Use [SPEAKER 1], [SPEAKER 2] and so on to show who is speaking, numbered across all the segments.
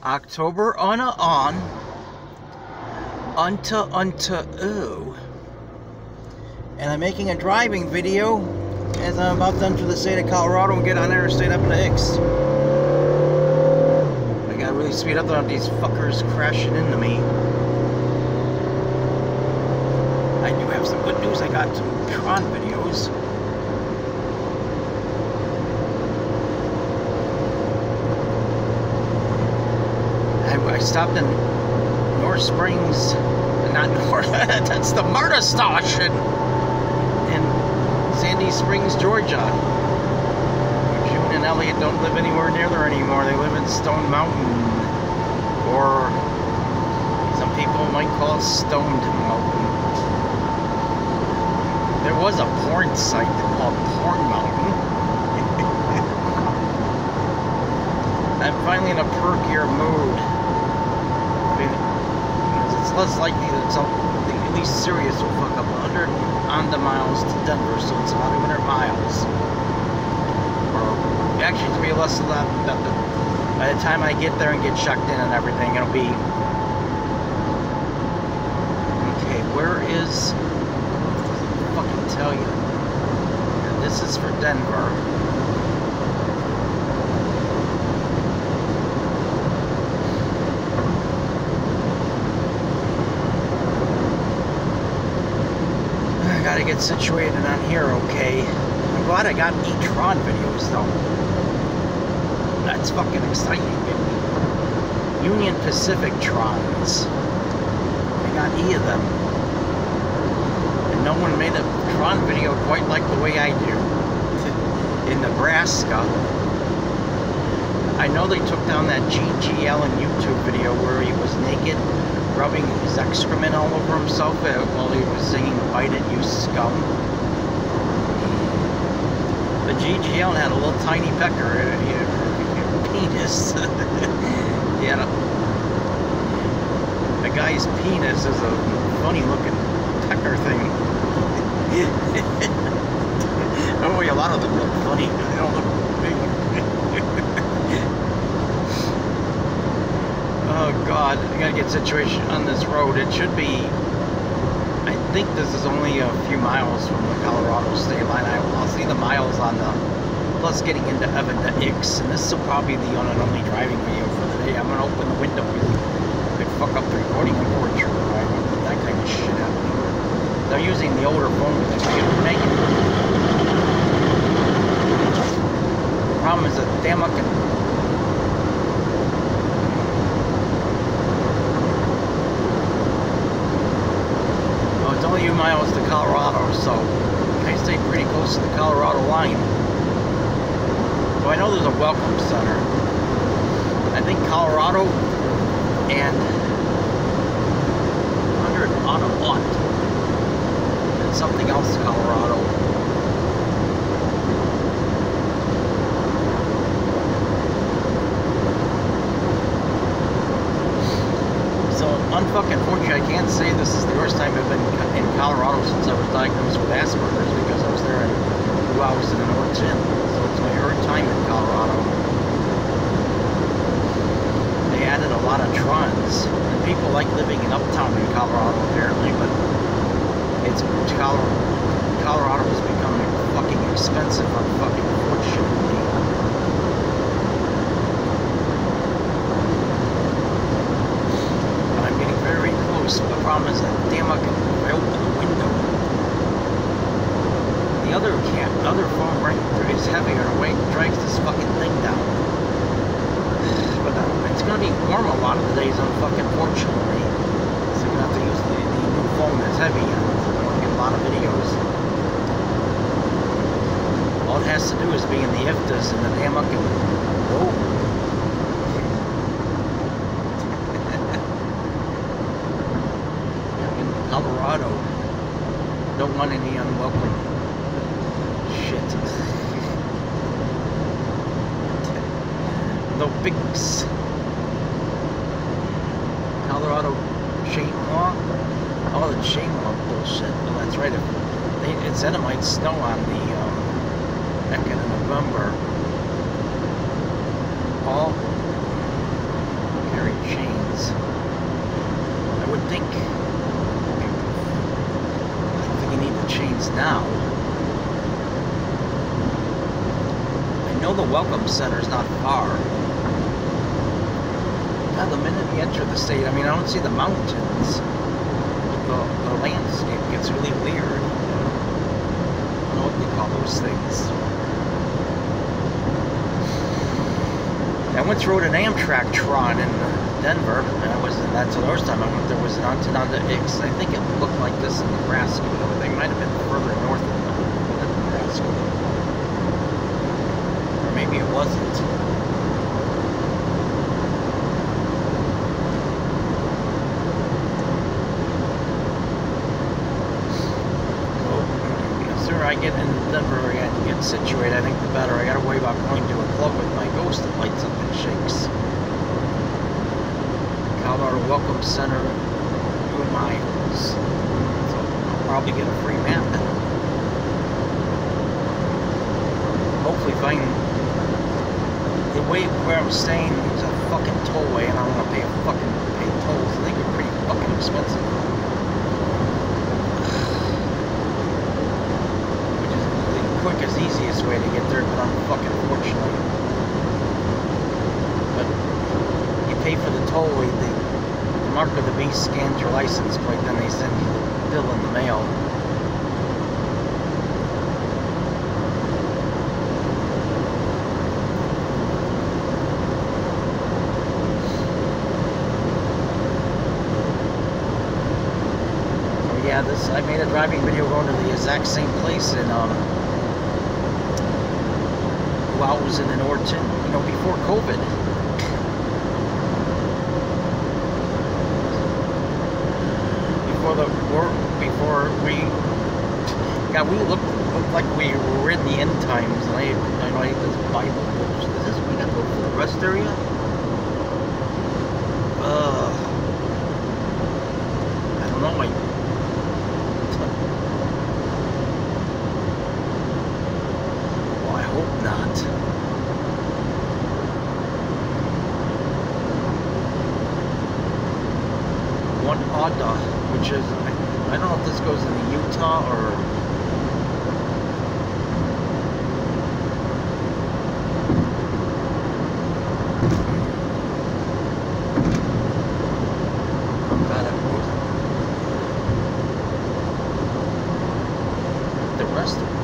[SPEAKER 1] October on ooh. And I'm making a driving video as I'm about to enter the state of Colorado and get on Interstate up to X. I gotta really speed up on these fuckers crashing into me. I do have some good news. I got some Tron videos. I stopped in North Springs, not North, that's the MARTA station in Sandy Springs, Georgia. June and Elliot don't live anywhere near there anymore. They live in Stone Mountain, or some people might call it Stoned Mountain. There was a porn site called Porn Mountain. I'm finally in a perkier mood. It's less likely that something at least serious will fuck up 100 Honda miles to Denver, so it's about 100 miles. Or actually, it's going to be less than that. By the time I get there and get checked in and everything, it'll be... Okay, where is... I'll fucking tell you. This is for Denver. Gotta get situated on here, okay. I'm glad I got e-tron videos though. That's fucking exciting. Union Pacific trons. I got E of them. And no one made a tron video quite like the way I do. In Nebraska. I know they took down that GGL and YouTube video where he was naked, rubbing his excrement all over himself while he was singing "Bite It, You Scum." The GGL had a little tiny pecker, penis. He had a guy's penis is a funny looking pecker thing. Oh, a lot of them look funny. They don't look big. Oh God, I gotta get situation on this road. It should be, I think this is only a few miles from the Colorado state line. I'll see the miles on the, plus getting into Evan to Ix, and this will probably be the one and only driving video for the day. I'm gonna open the window because I could fuck up the recording temperature, right? That kind of shit happening. They're using the older phone that I can make it. The problem is that damn fucking it's only a few miles to Colorado, so I stayed pretty close to the Colorado line. So I know there's a welcome center. I think Colorado and 100 Ottawa and something else Colorado. Unfucking fortunately, I can't say this is the first time I've been in Colorado since I was diagnosed with Asperger's, because I was there 2 hours in the North End. So it's my third time in Colorado. They added a lot of trons. And people like living in uptown in Colorado apparently, but it's Colorado is becoming fucking expensive, unfortunately. The problem is that damn I open the window. The other phone right there is heavier and weight drags this fucking thing down. But it's gonna be warm a lot of the days, unfortunately. So you're gonna have to use the new phone that's heavy and I'm gonna get a lot of videos. All it has to do is be in the IFTAs and the damn fucking whoa. Colorado. Don't want any unwelcome shit. No bigs. Colorado chain law? Oh, the chain law bullshit. Oh, that's right. It said it might snow on the 2nd of November. All now. I know the Welcome Center's not far. Now, the minute you enter the state, I mean, I don't see the mountains. The landscape gets really weird. I don't know what they call those things. I once rode an Amtrak Tron in Denver, and that's the first time I went there was an Ontonda X. I think it looked like this in Nebraska, but they might have been further north than Nebraska. Or maybe it wasn't. I get in Denver area and get situated, I think the better. I gotta worry about going to a club with my ghost that lights up and shakes. Colorado Welcome Center, 2 miles. So I'll probably get a free map then. Hopefully find the way where I'm staying is a fucking tollway and I don't want to pay tolls. I think they're pretty fucking expensive. Quickest, easiest way to get there, but unfortunately. But you pay for the tollway, the mark of the beast scans your license plate, then they send you the bill in the mail. Oh yeah, I made a driving video going to the exact same place in Wowson in Orton, you know, before COVID. Before we looked like we were in the end times. And I had this Bible. Is this we got to go to the rest area? I don't know. Well, I hope not. Which is, I don't know if this goes into Utah or the rest of it.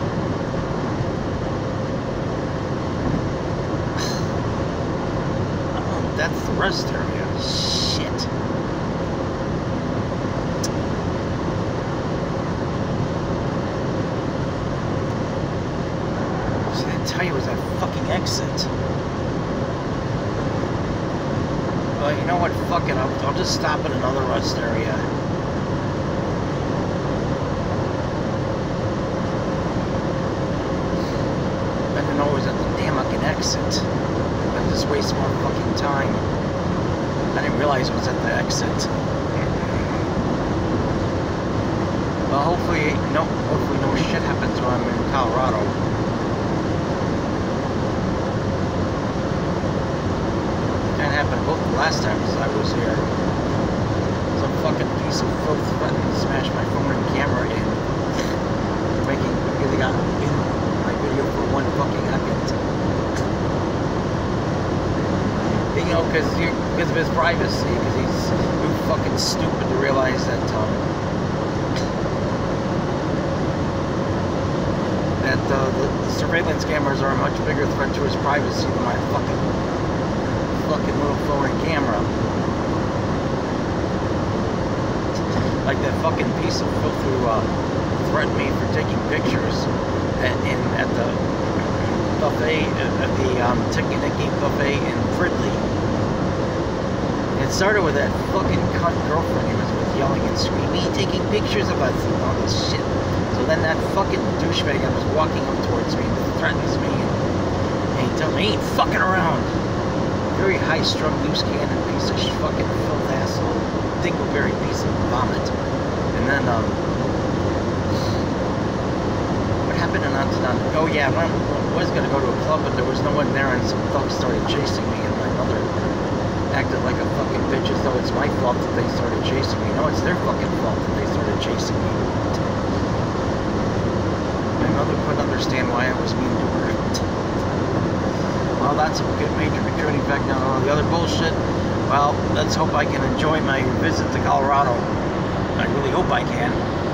[SPEAKER 1] Oh, that's the rest area. Shit. Tell you was that fucking exit. Well, you know what? Fuck it. I'll just stop at another rest area. I didn't know it was at the damn fucking exit. I just waste more fucking time. I didn't realize it was at the exit. Well, hopefully no shit happens when I'm in Colorado. Happened both the last times I was here. Some fucking piece of filth threatened to smash my phone and camera in. Because he got in my video for 1 fucking second. You know, because of his privacy, because he's too fucking stupid to realize that the surveillance cameras are a much bigger threat to his privacy than my fucking little phone and camera. Like that fucking piece of filth who threatened me for taking pictures at the buffet, at the Tikkaniki buffet in Fridley. It started with that fucking cunt girlfriend who was yelling and screaming, taking pictures of us and all this shit. So then that fucking douchebag was walking up towards me and threatens me and he tells me he ain't fucking around. Very high-strung, loose cannon piece of fucking filth asshole, dingleberry piece of vomit. And then, what happened in Ontonda? Oh yeah, I was gonna go to a club, but there was no one there, and some thugs started chasing me, and my mother acted like a fucking bitch as though it's my fault that they started chasing me. No, it's their fucking fault that they started chasing me. mother couldn't understand why I was mean to her. Well, that's a good major contributing factor on all the other bullshit. Well, let's hope I can enjoy my visit to Colorado. I really hope I can.